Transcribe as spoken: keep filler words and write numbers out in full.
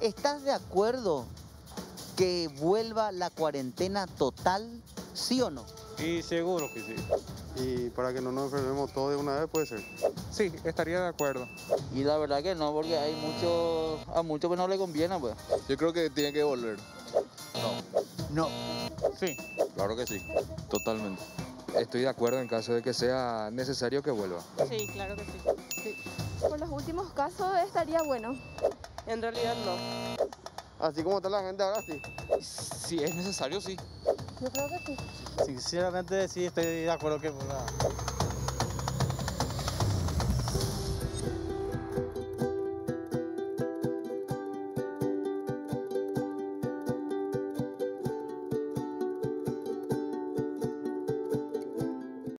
¿Estás de acuerdo que vuelva la cuarentena total, sí o no? Y seguro que sí. Y para que no nos enfermemos todos de una vez, puede ser. Sí, estaría de acuerdo. Y la verdad que no, porque hay muchos, a muchos que no le conviene, pues. Yo creo que tiene que volver. No. Sí. Claro que sí. Totalmente. Estoy de acuerdo en caso de que sea necesario que vuelva. Sí, claro que sí. Sí. Por los últimos casos estaría bueno. En realidad no. Así como está la gente ahora, sí. Si es necesario, sí. Yo creo que sí. Sinceramente sí estoy de acuerdo que vuelva.